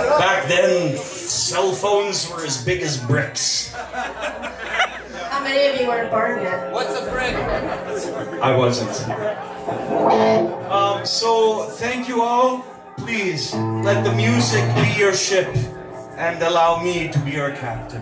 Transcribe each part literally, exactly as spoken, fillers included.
Back then, cell phones were as big as bricks. How many of you weren't born yet? What's a brick? I wasn't. Um, so, thank you all. Please, let the music be your ship and allow me to be your captain.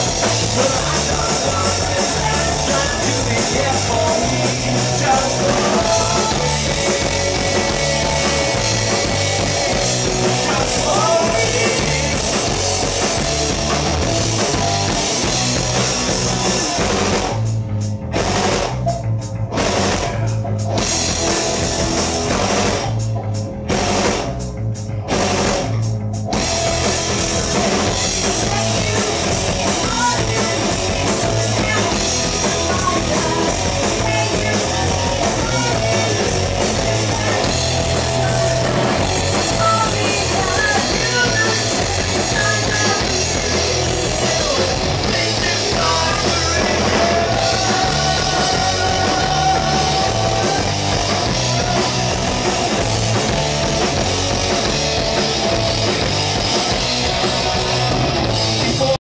Just